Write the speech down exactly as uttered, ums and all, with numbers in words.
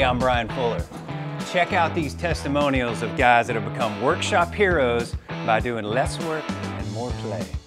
I'm Brian Fuller. Check out these testimonials of guys that have become workshop heroes by doing less work and more play.